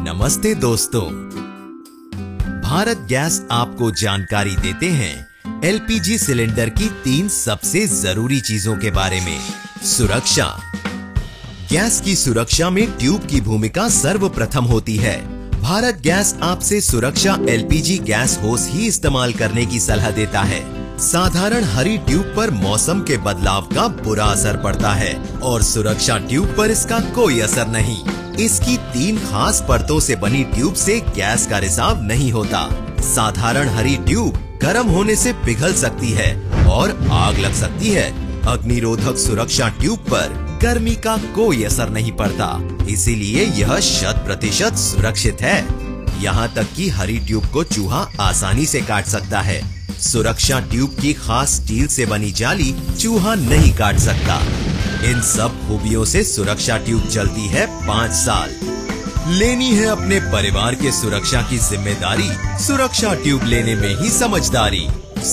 नमस्ते दोस्तों, भारत गैस आपको जानकारी देते हैं एलपीजी सिलेंडर की 3 सबसे जरूरी चीजों के बारे में। सुरक्षा। गैस की सुरक्षा में ट्यूब की भूमिका सर्वप्रथम होती है। भारत गैस आपसे सुरक्षा एलपीजी गैस होस ही इस्तेमाल करने की सलाह देता है। साधारण हरी ट्यूब पर मौसम के बदलाव का बुरा असर पड़ता है और सुरक्षा ट्यूब पर इसका कोई असर नहीं। इसकी 3 खास परतों से बनी ट्यूब से गैस का रिसाव नहीं होता। साधारण हरी ट्यूब गर्म होने से पिघल सकती है और आग लग सकती है। अग्निरोधक सुरक्षा ट्यूब पर गर्मी का कोई असर नहीं पड़ता, इसीलिए यह 100% सुरक्षित है। यहाँ तक कि हरी ट्यूब को चूहा आसानी से काट सकता है। सुरक्षा ट्यूब की खास स्टील से बनी जाली चूहा नहीं काट सकता। इन सब खूबियों से सुरक्षा ट्यूब चलती है 5 साल। लेनी है अपने परिवार के सुरक्षा की जिम्मेदारी, सुरक्षा ट्यूब लेने में ही समझदारी।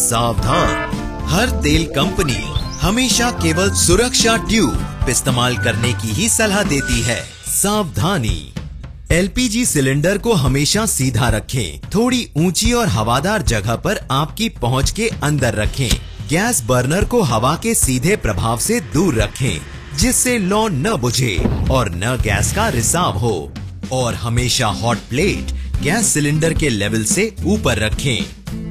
सावधान, हर तेल कंपनी हमेशा केवल सुरक्षा ट्यूब इस्तेमाल करने की ही सलाह देती है। सावधानी, एलपीजी सिलेंडर को हमेशा सीधा रखें। थोड़ी ऊंची और हवादार जगह पर आपकी पहुंच के अंदर रखें। गैस बर्नर को हवा के सीधे प्रभाव से दूर रखें, जिससे लौ न बुझे और न गैस का रिसाव हो। और हमेशा हॉट प्लेट गैस सिलेंडर के लेवल से ऊपर रखें।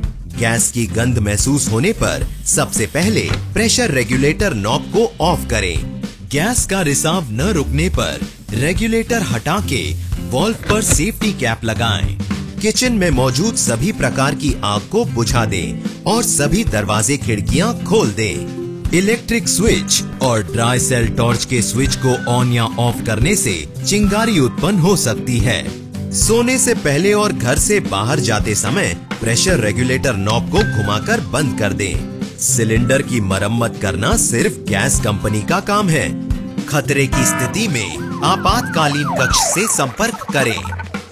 गैस की गंध महसूस होने पर सबसे पहले प्रेशर रेगुलेटर नॉब को ऑफ करें। गैस का रिसाव न रुकने पर रेगुलेटर हटा के वाल्व पर सेफ्टी कैप लगाएं। किचन में मौजूद सभी प्रकार की आग को बुझा दें और सभी दरवाजे खिड़कियां खोल दें। इलेक्ट्रिक स्विच और ड्राई सेल टॉर्च के स्विच को ऑन या ऑफ करने से चिंगारी उत्पन्न हो सकती है। सोने से पहले और घर से बाहर जाते समय प्रेशर रेगुलेटर नॉब को घुमाकर बंद कर दें। सिलेंडर की मरम्मत करना सिर्फ गैस कंपनी का काम है। खतरे की स्थिति में आपातकालीन कक्ष से संपर्क करें।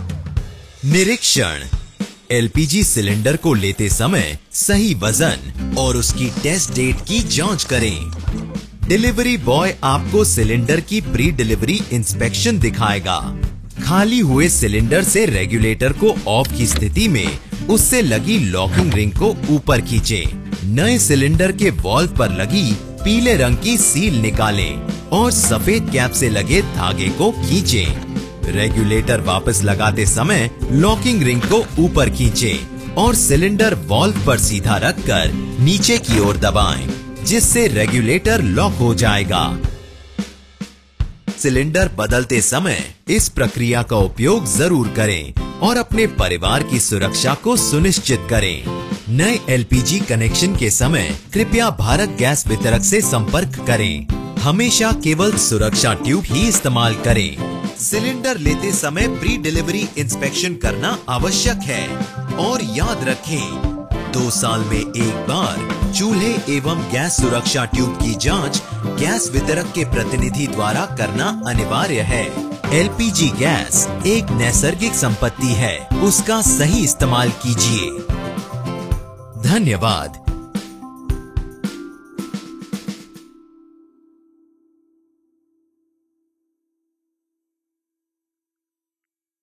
निरीक्षण, एलपीजी सिलेंडर को लेते समय सही वजन और उसकी टेस्ट डेट की जांच करें। डिलीवरी बॉय आपको सिलेंडर की प्री डिलीवरी इंस्पेक्शन दिखाएगा। खाली हुए सिलेंडर से रेगुलेटर को ऑफ की स्थिति में उससे लगी लॉकिंग रिंग को ऊपर खींचें। नए सिलेंडर के वाल्व पर लगी पीले रंग की सील निकालें और सफेद कैप से लगे धागे को खींचें। रेगुलेटर वापस लगाते समय लॉकिंग रिंग को ऊपर खींचें और सिलेंडर वाल्व पर सीधा रखकर नीचे की ओर दबाएं, जिससे रेगुलेटर लॉक हो जाएगा। सिलेंडर बदलते समय इस प्रक्रिया का उपयोग जरूर करें और अपने परिवार की सुरक्षा को सुनिश्चित करें। नए एलपीजी कनेक्शन के समय कृपया भारत गैस वितरक से संपर्क करें। हमेशा केवल सुरक्षा ट्यूब ही इस्तेमाल करें। सिलेंडर लेते समय प्री डिलीवरी इंस्पेक्शन करना आवश्यक है और याद रखें, 2 साल में एक बार चूल्हे एवं गैस सुरक्षा ट्यूब की जांच गैस वितरक के प्रतिनिधि द्वारा करना अनिवार्य है। एलपीजी गैस एक नैसर्गिक संपत्ति है, उसका सही इस्तेमाल कीजिए। धन्यवाद।